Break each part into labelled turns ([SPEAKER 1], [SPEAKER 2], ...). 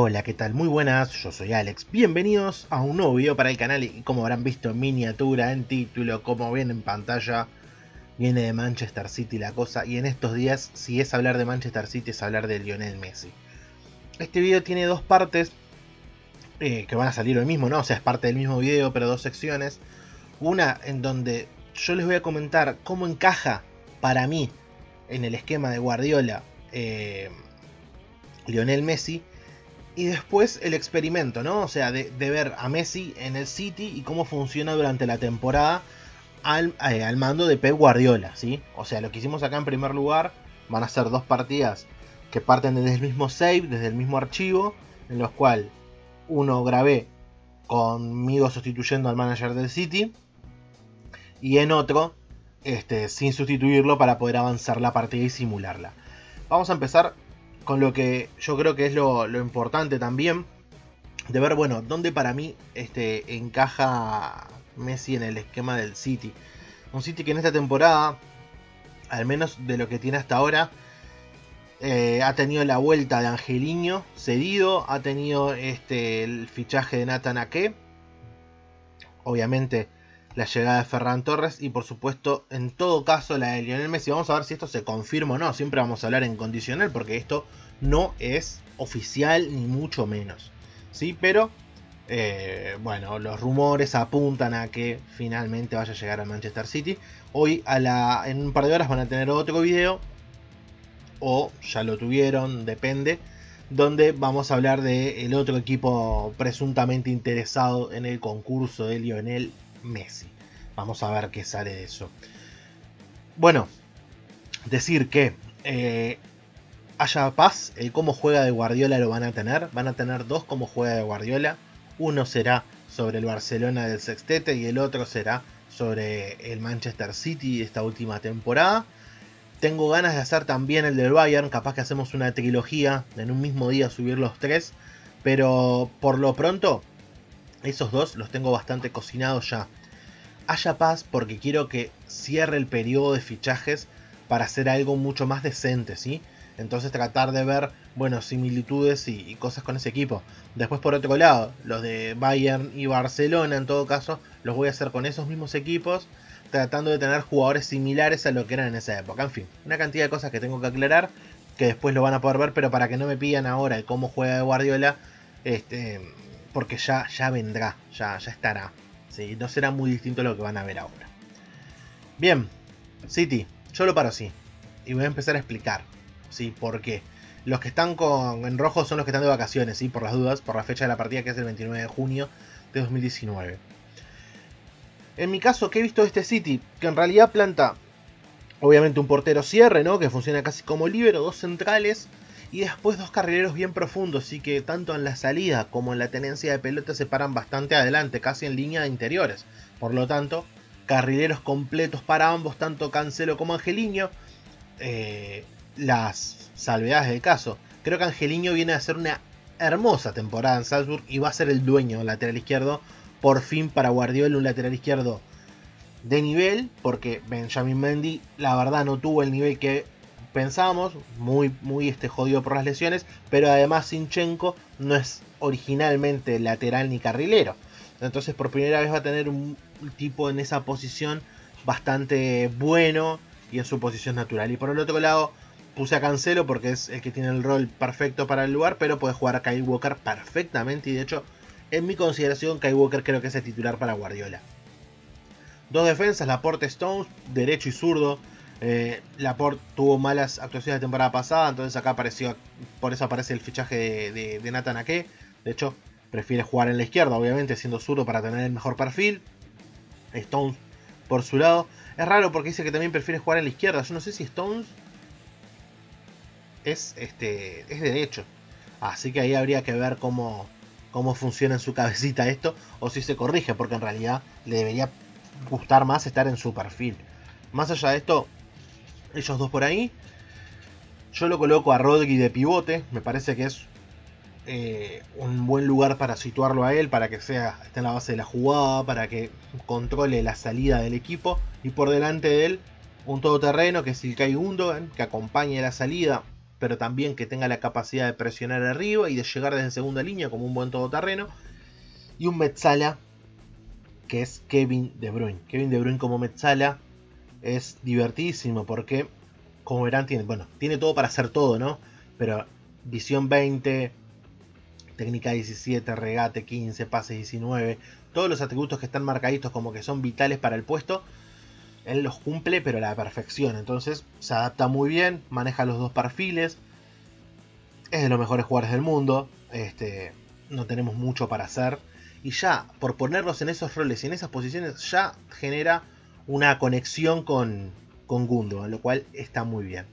[SPEAKER 1] Hola, ¿qué tal? Muy buenas, yo soy Alex. Bienvenidos a un nuevo video para el canal y como habrán visto en miniatura, en título, como ven en pantalla, viene de Manchester City la cosa y en estos días, si es hablar de Manchester City, es hablar de Lionel Messi. Este video tiene dos partes que van a salir hoy mismo, ¿no? O sea, es parte del mismo video, pero dos secciones. Una en donde yo les voy a comentar cómo encaja para mí en el esquema de Guardiola Lionel Messi. Y después el experimento, ¿no? O sea, de ver a Messi en el City y cómo funciona durante la temporada al mando de Pep Guardiola, ¿sí? O sea, lo que hicimos acá en primer lugar van a ser dos partidas que parten desde el mismo save, desde el mismo archivo, en los cuales uno grabé conmigo sustituyendo al manager del City y en otro sin sustituirlo para poder avanzar la partida y simularla. Vamos a empezar con lo que yo creo que es lo importante también, de ver, bueno, dónde para mí encaja Messi en el esquema del City. Un City que en esta temporada, al menos de lo que tiene hasta ahora, ha tenido la vuelta de Angelino cedido, ha tenido el fichaje de Nathan Ake, obviamente la llegada de Ferran Torres y por supuesto en todo caso la de Lionel Messi. Vamos a ver si esto se confirma o no, siempre vamos a hablar en condicional porque esto no es oficial ni mucho menos, ¿sí? Pero bueno, los rumores apuntan a que finalmente vaya a llegar al Manchester City. Hoy en un par de horas van a tener otro video, o ya lo tuvieron, depende, donde vamos a hablar del otro equipo presuntamente interesado en el concurso de Lionel Messi. Vamos a ver qué sale de eso. Bueno, decir que haya paz, el cómo juega de Guardiola lo van a tener dos como juega de Guardiola. Uno será sobre el Barcelona del sextete y el otro será sobre el Manchester City de esta última temporada. Tengo ganas de hacer también el del Bayern, capaz que hacemos una trilogía, en un mismo día subir los tres, pero por lo pronto esos dos los tengo bastante cocinados ya. Haya paz porque quiero que cierre el periodo de fichajes para hacer algo mucho más decente, ¿sí? Entonces tratar de ver, bueno, similitudes y cosas con ese equipo. Después por otro lado, los de Bayern y Barcelona en todo caso, los voy a hacer con esos mismos equipos, tratando de tener jugadores similares a lo que eran en esa época. En fin, una cantidad de cosas que tengo que aclarar, que después lo van a poder ver, pero para que no me pidan ahora el cómo juega de Guardiola, porque ya vendrá, ya estará. ¿Sí? No será muy distinto a lo que van a ver ahora. Bien, City, yo lo paro así. Y voy a empezar a explicar, ¿sí? Por qué. Los que están en rojo son los que están de vacaciones, ¿sí? Por las dudas, por la fecha de la partida que es el 29 de junio de 2019. En mi caso, ¿qué he visto de este City? Que en realidad planta, obviamente, un portero cierre, ¿no? Que funciona casi como líbero, dos centrales y después dos carrileros bien profundos, así que tanto en la salida como en la tenencia de pelota se paran bastante adelante, casi en línea de interiores. Por lo tanto, carrileros completos para ambos, tanto Cancelo como Angelino. Las salvedades del caso. Creo que Angelino viene a hacer una hermosa temporada en Salzburg y va a ser el dueño del lateral izquierdo. Por fin para Guardiola un lateral izquierdo de nivel, porque Benjamin Mendy la verdad no tuvo el nivel que pensábamos, muy jodido por las lesiones, pero además Zinchenko no es originalmente lateral ni carrilero. Entonces por primera vez va a tener un tipo en esa posición bastante bueno y en su posición natural. Y por el otro lado puse a Cancelo porque es el que tiene el rol perfecto para el lugar, pero puede jugar a Kyle Walker perfectamente y de hecho en mi consideración Kyle Walker creo que es el titular para Guardiola. Dos defensas, Laporte, Stones, derecho y zurdo. Laporte tuvo malas actuaciones de temporada pasada, entonces acá apareció, por eso aparece el fichaje de Nathan Ake. De hecho, prefiere jugar en la izquierda, obviamente siendo zurdo para tener el mejor perfil. Stones por su lado. Es raro porque dice que también prefiere jugar en la izquierda. Yo no sé si Stones es derecho. Así que ahí habría que ver cómo funciona en su cabecita esto, o si se corrige, porque en realidad le debería gustar más estar en su perfil. Más allá de esto, ellos dos por ahí. Yo lo coloco a Rodri de pivote. Me parece que es un buen lugar para situarlo a él, para que esté en la base de la jugada, para que controle la salida del equipo. Y por delante de él, un todoterreno que es Ilkay Gundogan, que acompañe la salida, pero también que tenga la capacidad de presionar arriba y de llegar desde segunda línea como un buen todoterreno. Y un Mezzala que es Kevin De Bruyne. Kevin De Bruyne como Mezzala es divertidísimo porque, como verán, tiene todo para hacer todo, ¿no? Pero visión 20, técnica 17, regate 15, pases 19, todos los atributos que están marcaditos como que son vitales para el puesto, él los cumple pero a la perfección. Entonces se adapta muy bien, maneja los dos perfiles, es de los mejores jugadores del mundo, no tenemos mucho para hacer. Y ya, por ponerlos en esos roles y en esas posiciones, ya genera una conexión con Gundogan, lo cual está muy bien.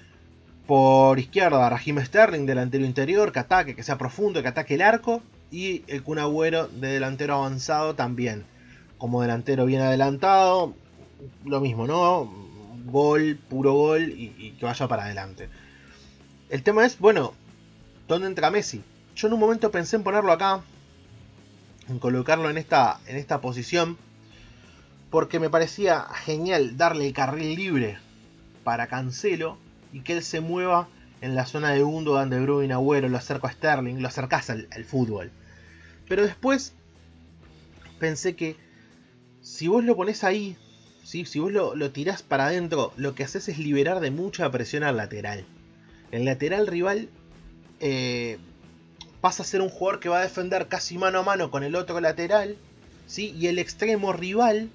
[SPEAKER 1] Por izquierda, Raheem Sterling, delantero interior, que ataque, que sea profundo, que ataque el arco. Y el Kun Agüero de delantero avanzado también. Como delantero bien adelantado, lo mismo, ¿no? Gol, puro gol y que vaya para adelante. El tema es, bueno, ¿dónde entra Messi? Yo en un momento pensé en ponerlo acá, en colocarlo en esta posición, porque me parecía genial darle el carril libre para Cancelo y que él se mueva en la zona de Gundogan, De Bruyne, Agüero, lo acerco a Sterling, lo acercás al fútbol. Pero después pensé que si vos lo pones ahí, ¿sí? Si vos lo tirás para adentro, lo que haces es liberar de mucha presión al lateral. El lateral rival pasa a ser un jugador que va a defender casi mano a mano con el otro lateral, ¿sí? Y el extremo rival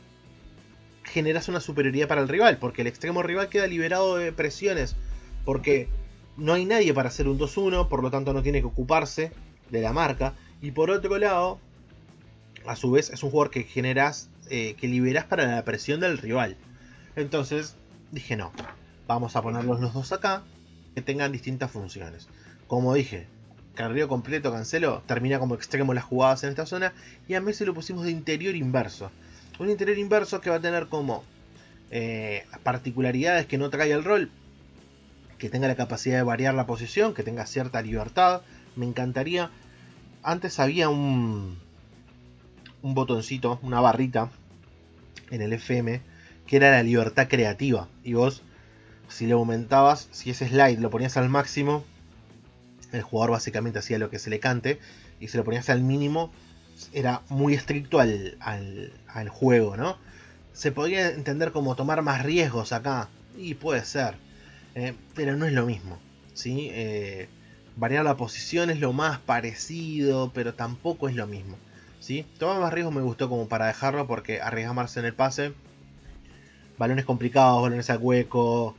[SPEAKER 1] generas una superioridad para el rival, porque el extremo rival queda liberado de presiones, porque no hay nadie para hacer un 2-1, por lo tanto no tiene que ocuparse de la marca. Y por otro lado, a su vez es un jugador que generas, que liberas para la presión del rival. Entonces dije no, vamos a ponerlos los dos acá, que tengan distintas funciones. Como dije, carril completo, Cancelo termina como extremo las jugadas en esta zona, y a Messi lo pusimos de interior inverso. Un interior inverso que va a tener como particularidades que no trae el rol, que tenga la capacidad de variar la posición, que tenga cierta libertad. Me encantaría. Antes había un botoncito, una barrita en el FM, que era la libertad creativa. Y vos, si lo aumentabas, si ese slide lo ponías al máximo, el jugador básicamente hacía lo que se le cante. Y si lo ponías al mínimo, era muy estricto al juego, ¿no? Se podría entender como tomar más riesgos acá, y puede ser, pero no es lo mismo, ¿sí? Variar la posición es lo más parecido, pero tampoco es lo mismo, ¿sí? Tomar más riesgos me gustó como para dejarlo, porque arriesgarse en el pase, balones complicados, balones al hueco,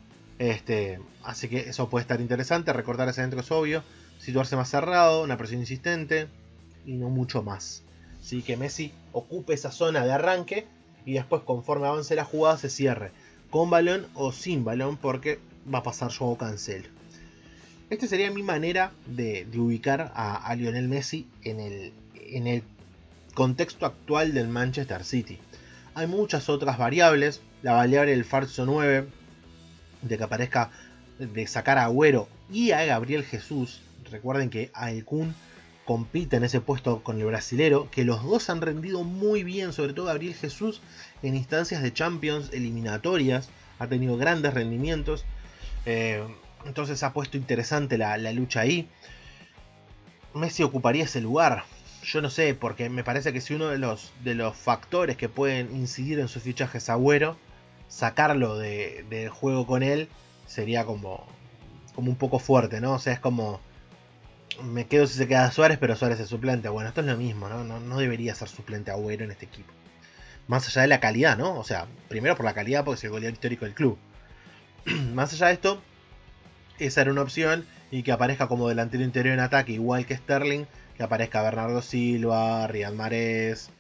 [SPEAKER 1] así que eso puede estar interesante. Recortar hacia adentro es obvio, situarse más cerrado, una presión insistente y no mucho más. Así que Messi ocupe esa zona de arranque y después, conforme avance la jugada, se cierre con balón o sin balón, porque va a pasar Joao Cancelo. Esta sería mi manera de ubicar a Lionel Messi en el contexto actual del Manchester City. Hay muchas otras variables. La variable del falso 9, de que aparezca, de sacar a Agüero y a Gabriel Jesús. Recuerden que el Kun compite en ese puesto con el brasilero, que los dos han rendido muy bien, sobre todo Gabriel Jesús en instancias de Champions eliminatorias, ha tenido grandes rendimientos, entonces ha puesto interesante la lucha ahí. Messi ocuparía ese lugar, yo no sé, porque me parece que si uno de los factores que pueden incidir en su fichaje es Agüero, sacarlo del juego con él sería como un poco fuerte, ¿no? O sea, es como, me quedo si se queda Suárez, pero Suárez es suplente. Bueno, esto es lo mismo, ¿no? No debería ser suplente Agüero en este equipo. Más allá de la calidad, ¿no? O sea, primero por la calidad, porque es el goleador histórico del club. Más allá de esto, esa era una opción. Y que aparezca como delantero interior en ataque, igual que Sterling, que aparezca Bernardo Silva, Riyad Mahrez,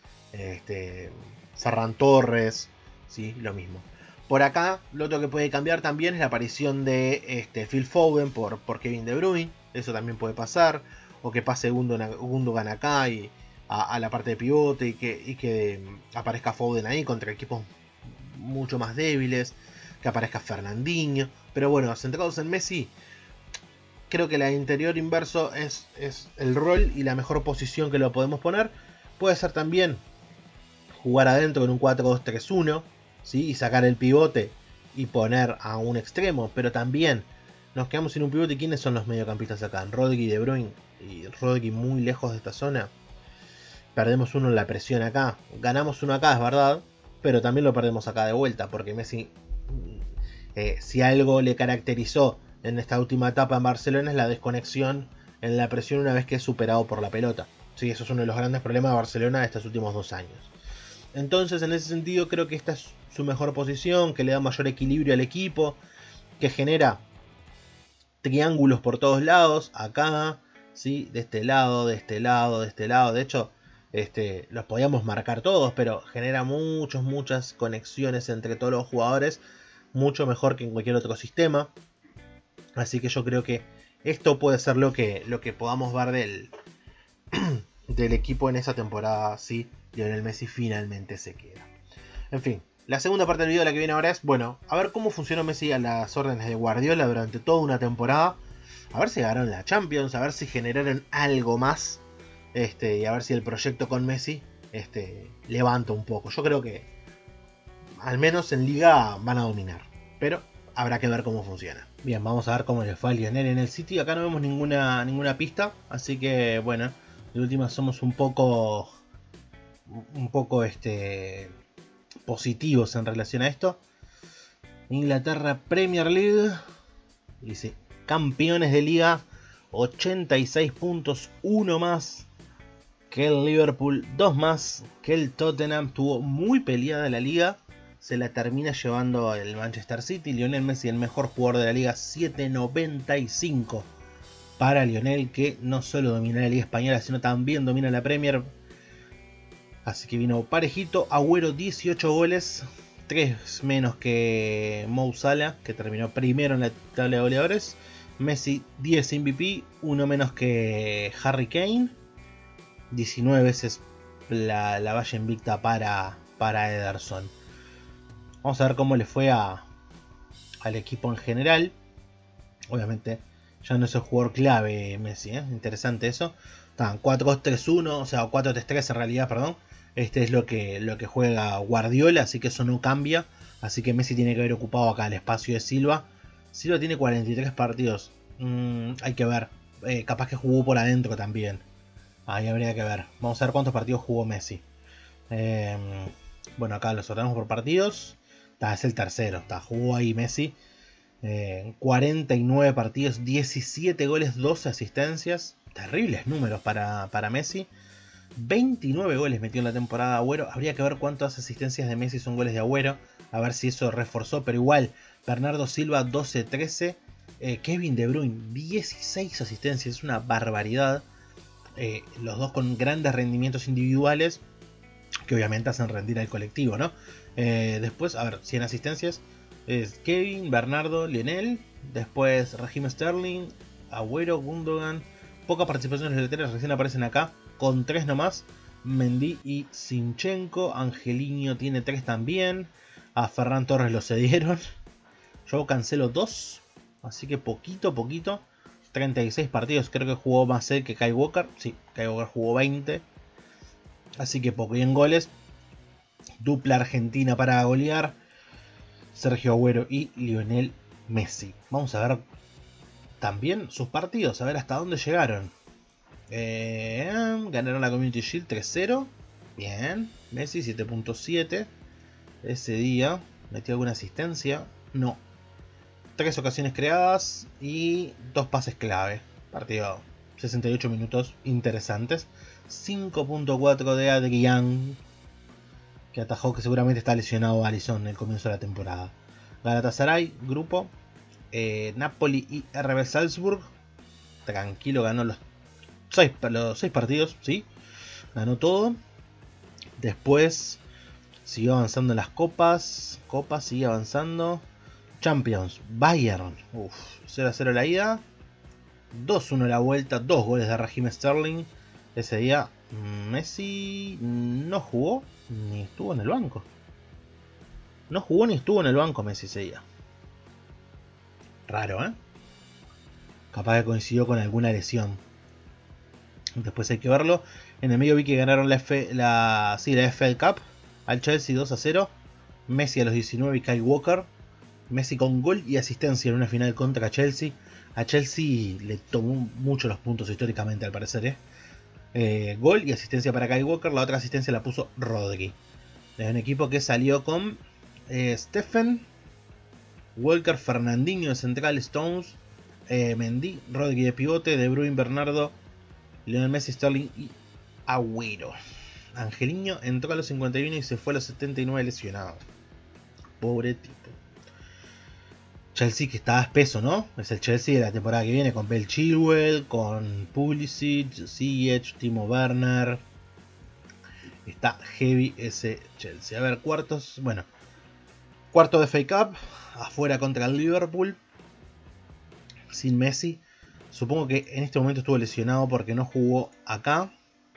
[SPEAKER 1] Ferran Torres, ¿sí? Lo mismo. Por acá, lo otro que puede cambiar también es la aparición de Phil Foden por Kevin De Bruyne. Eso también puede pasar. O que pase Gundogan acá y a la parte de pivote y que aparezca Foden ahí contra equipos mucho más débiles. Que aparezca Fernandinho. Pero bueno, centrados en Messi, creo que la interior inverso es el rol y la mejor posición que lo podemos poner. Puede ser también jugar adentro en un 4-2-3-1, ¿sí? Y sacar el pivote y poner a un extremo. Pero también nos quedamos sin un pivote. ¿Quiénes son los mediocampistas acá? Rodri y De Bruyne. Y Rodri muy lejos de esta zona. Perdemos uno en la presión acá. Ganamos uno acá, es verdad. Pero también lo perdemos acá de vuelta. Porque Messi, si algo le caracterizó en esta última etapa en Barcelona, es la desconexión en la presión una vez que es superado por la pelota. Sí, eso es uno de los grandes problemas de Barcelona de estos últimos 2 años. Entonces, en ese sentido, creo que esta es su mejor posición, que le da mayor equilibrio al equipo, que genera triángulos por todos lados, acá, ¿sí? De este lado, de este lado, de este lado. De hecho, los podíamos marcar todos, pero genera muchas conexiones entre todos los jugadores, mucho mejor que en cualquier otro sistema. Así que yo creo que esto puede ser lo que podamos ver del equipo en esa temporada, si Lionel Messi finalmente se queda. En fin, la segunda parte del video, la que viene ahora, es, bueno, a ver cómo funcionó Messi a las órdenes de Guardiola durante toda una temporada. A ver si ganaron la Champions, a ver si generaron algo más. Y a ver si el proyecto con Messi levanta un poco. Yo creo que al menos en Liga van a dominar, pero habrá que ver cómo funciona. Bien, vamos a ver cómo le fue a Lionel en el City. Acá no vemos ninguna pista, así que bueno, de última somos un poco positivos en relación a esto. Inglaterra Premier League, dice campeones de liga, 86 puntos, 1 más que el Liverpool, 2 más que el Tottenham. Tuvo muy peleada la liga, se la termina llevando el Manchester City. Lionel Messi, el mejor jugador de la liga, 7.95 para Lionel, que no solo domina la liga española, sino también domina la Premier. Así que vino parejito. Agüero 18 goles, 3 menos que Mo Salah, que terminó primero en la tabla de goleadores. Messi 10 MVP, 1 menos que Harry Kane. 19 veces la valla invicta para Ederson. Vamos a ver cómo le fue al equipo en general. Obviamente ya no es el jugador clave Messi, interesante eso. Estaban 4-2-3-1, o sea 4-3-3 en realidad, perdón. Este es lo que juega Guardiola, así que eso no cambia. Así que Messi tiene que haber ocupado acá el espacio de Silva. Silva tiene 43 partidos. Hay que ver. Capaz que jugó por adentro también. Ahí habría que ver. Vamos a ver cuántos partidos jugó Messi. Bueno, acá los ordenamos por partidos. Es el tercero. Jugó ahí Messi. 49 partidos, 17 goles, 12 asistencias. Terribles números para Messi. 29 goles metió en la temporada Agüero. Habría que ver cuántas asistencias de Messi son goles de Agüero. A ver si eso reforzó. Pero igual, Bernardo Silva 12-13. Kevin De Bruyne 16 asistencias. Es una barbaridad. Los dos con grandes rendimientos individuales, que obviamente hacen rendir al colectivo, ¿no? Después, a ver, 100 asistencias. Es Kevin, Bernardo, Lionel. Después Raheem Sterling, Agüero, Gundogan. Pocas participaciones de delanteros recién aparecen acá, con 3 nomás. Mendy y Zinchenko. Angelino tiene 3 también. A Ferran Torres lo cedieron. Yo Cancelo 2. Así que poquito. 36 partidos, creo que jugó más él que Kyle Walker. Sí, Kyle Walker jugó 20. Así que poco. Y en goles, dupla argentina para golear: Sergio Agüero y Lionel Messi. Vamos a ver también sus partidos, a ver hasta dónde llegaron. Ganaron la Community Shield 3-0. Bien. Messi 7.7. Ese día metió alguna asistencia. No. 3 ocasiones creadas y 2 pases clave. Partido 68 minutos interesantes. 5.4 de Adrián, que atajó, que seguramente está lesionado Alisson en el comienzo de la temporada. Galatasaray, grupo. Napoli y RB Salzburg. Tranquilo, ganó los 6 partidos, ¿sí? Ganó todo. Después siguió avanzando en las copas. Sigue avanzando. Champions, Bayern, 0-0 la ida, 2-1 la vuelta, 2 goles de Raheem Sterling. Ese día Messi no jugó ni estuvo en el banco. No jugó ni estuvo en el banco Messi ese día. Raro, ¿eh? Capaz que coincidió con alguna lesión. Después hay que verlo. En el medio vi que ganaron la FA Cup al Chelsea 2-0. Messi a los 19 y Kyle Walker. Messi con gol y asistencia en una final contra Chelsea. A Chelsea le tomó mucho los puntos históricamente, al parecer. Gol y asistencia para Kyle Walker. La otra asistencia la puso Rodri. Es un equipo que salió con Stephen, Walker, Fernandinho de central, Stones, Mendy, Rodri de pivote, De Bruyne, Bernardo, Lionel Messi, Sterling y Agüero. Angelino entró a los 51 y se fue a los 79 lesionado. Pobre tipo. Chelsea que está espeso, ¿no? Es el Chelsea de la temporada que viene con Ben Chilwell, con Pulisic, Ziyech, Timo Werner. Está heavy ese Chelsea. A ver, cuartos. Bueno, cuarto de FA Cup. Afuera contra el Liverpool. Sin Messi. Supongo que en este momento estuvo lesionado porque no jugó acá.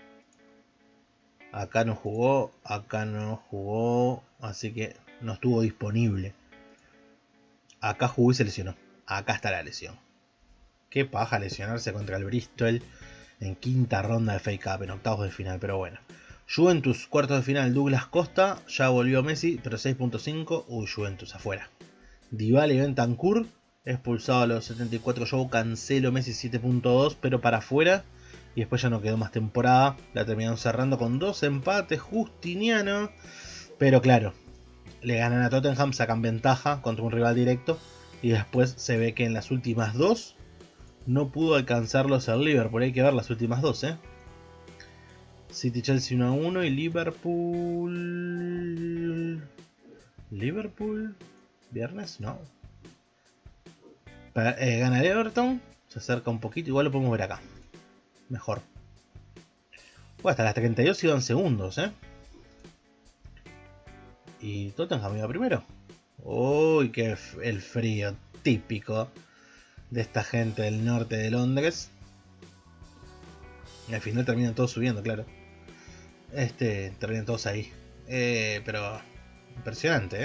[SPEAKER 1] Acá no jugó. Acá no jugó. Así que no estuvo disponible. Acá jugó y se lesionó. Acá está la lesión. Qué paja lesionarse contra el Bristol en quinta ronda de FA Cup, en octavos de final, pero bueno. Juventus, cuartos de final, Douglas Costa. Ya volvió Messi, pero 6.5. Uy, Juventus afuera. Dybala y Bentancur. Expulsado a los 74. Joe Cancelo, Messi 7.2, pero para afuera. Y después ya no quedó más temporada. La terminaron cerrando con 2 empates. Justiniano. Pero claro, le ganan a Tottenham, sacan ventaja contra un rival directo. Y después se ve que en las últimas 2 no pudo alcanzarlos al Liverpool. Hay que ver las últimas 2, City Chelsea 1-1 y Liverpool. ¿Viernes? No. Gana el Everton. Se acerca un poquito. Igual lo podemos ver acá. Mejor. Hasta las 32 iban segundos, Y Tottenham iba primero. Uy, que el frío típico de esta gente del norte de Londres. Y al final terminan todos subiendo, claro. Terminan todos ahí. Pero impresionante,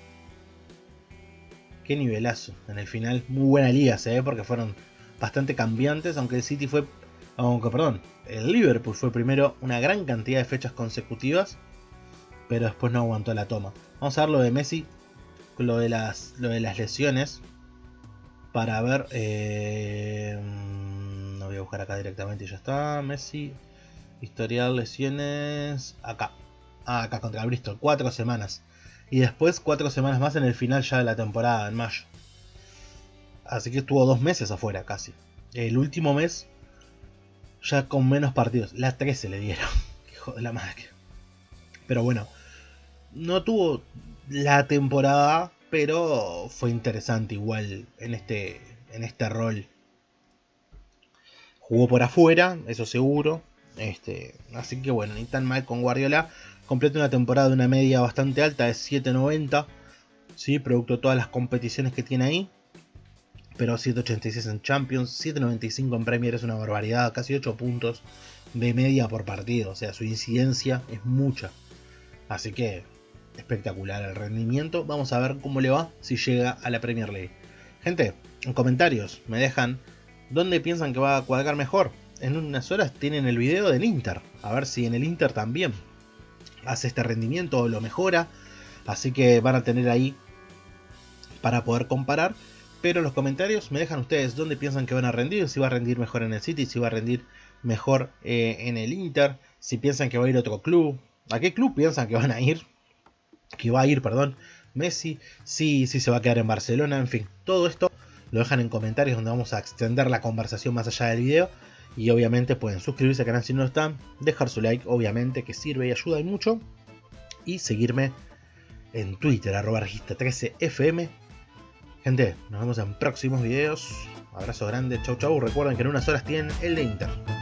[SPEAKER 1] Qué nivelazo en el final. Muy buena liga, porque fueron bastante cambiantes. Aunque el City fue... el Liverpool fue primero una gran cantidad de fechas consecutivas. Pero después no aguantó la toma. Vamos a ver lo de Messi. Lo de las lesiones. Para ver... no voy a buscar acá directamente y ya está. Messi. Historial lesiones. Acá. Acá contra el Bristol. 4 semanas. Y después 4 semanas más en el final ya de la temporada, en mayo. Así que estuvo 2 meses afuera casi. El último mes ya con menos partidos. Las 13 le dieron. Hijo de la madre. Pero bueno. No tuvo la temporada, pero fue interesante igual en este rol. Jugó por afuera, eso seguro. Así que bueno, ni tan mal con Guardiola. Completa una temporada de una media bastante alta de 7.90. ¿Sí? Producto de todas las competiciones que tiene ahí. Pero 7.86 en Champions, 7.95 en Premier es una barbaridad. Casi 8 puntos de media por partido. O sea, su incidencia es mucha. Así que espectacular el rendimiento. Vamos a ver cómo le va si llega a la Premier League. Gente, en comentarios me dejan dónde piensan que va a cuadrar mejor. En unas horas tienen el video del Inter. A ver si en el Inter también hace este rendimiento o lo mejora. Así que van a tener ahí para poder comparar. Pero en los comentarios me dejan ustedes dónde piensan que van a rendir. Si va a rendir mejor en el City, si va a rendir mejor en el Inter. Si piensan que va a ir a otro club. ¿A qué club piensan que van a ir? Que va a ir, perdón, Messi. Si se va a quedar en Barcelona. En fin, todo esto lo dejan en comentarios, donde vamos a extender la conversación más allá del video. Y obviamente pueden suscribirse al canal si no lo están, dejar su like, obviamente, que sirve y ayuda y mucho. Y seguirme en Twitter, @regista13fm. Gente, nos vemos en próximos videos. Abrazo grande, chau chau. Recuerden que en unas horas tienen el de Inter.